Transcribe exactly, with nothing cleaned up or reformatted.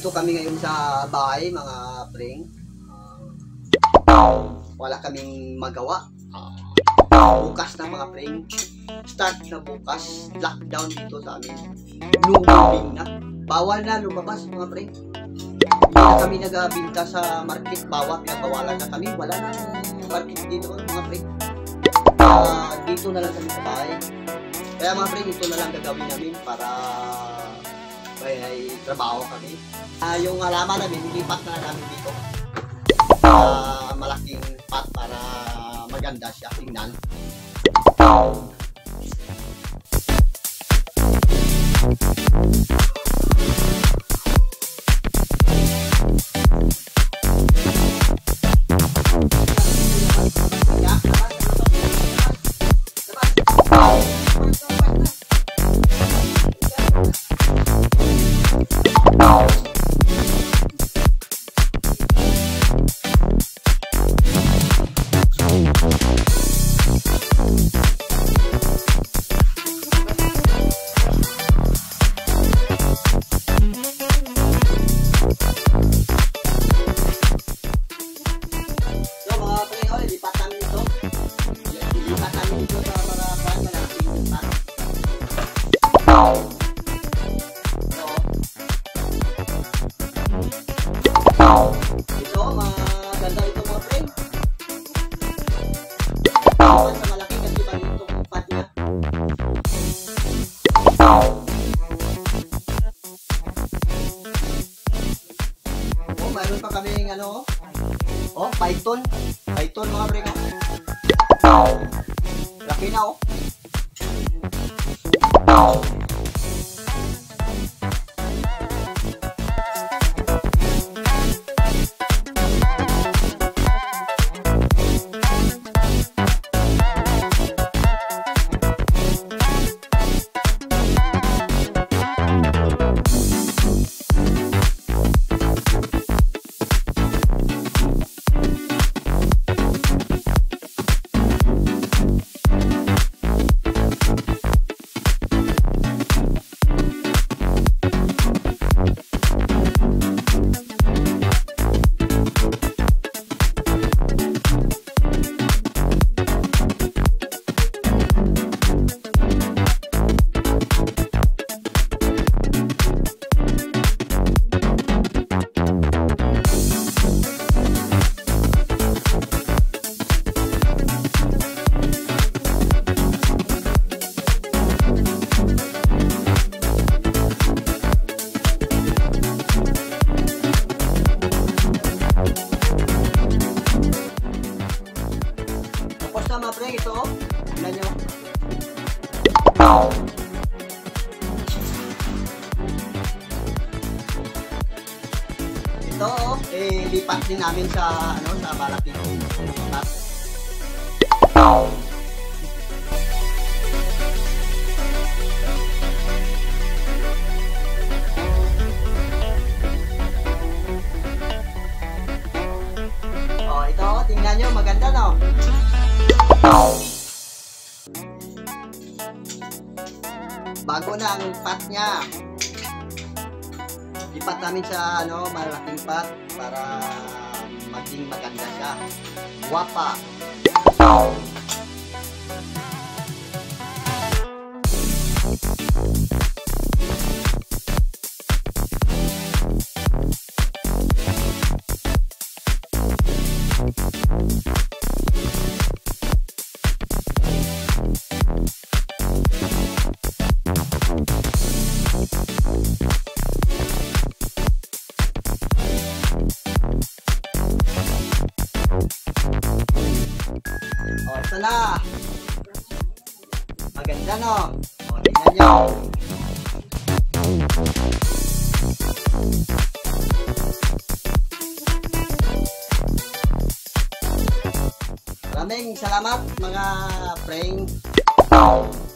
Nandito kami ngayon sa bahay, mga preng. Uh, wala kaming magawa. Uh, bukas na mga preng. Start na bukas. Lockdown dito sa amin. Lumabing na. Bawal na lumabas mga preng. Hindi na kami nagabinta sa market. Bawal, pinabawalan na kami. Wala na market dito mga preng. Uh, dito na lang kami sa bahay. Kaya mga preng, ito na lang gagawin namin para may trabaho kami. Uh, yung halaman namin, lipat na namin dito. Uh, malaking pot para maganda siya tingnan. Ito, maganda ito mga friend. Mas malaki kasi bang itong pot niya. Oh, mayroon pa kaming ano. Oh, python. Python mga friend. Laki na oh. Mga pre, ito oh. Tignan nyo. Ito oh, eh lipat din namin sa ano, sa malaking lipat. Oh, ito oh, tingnan nyo, maganda no. Bago na ang pot niya. Lipat namin sa ano, malaking pot para maging maganda siya. Guwapa. Oh, ito na. Maganda no. Oh, tingnan nyo. Maraming salamat mga friend.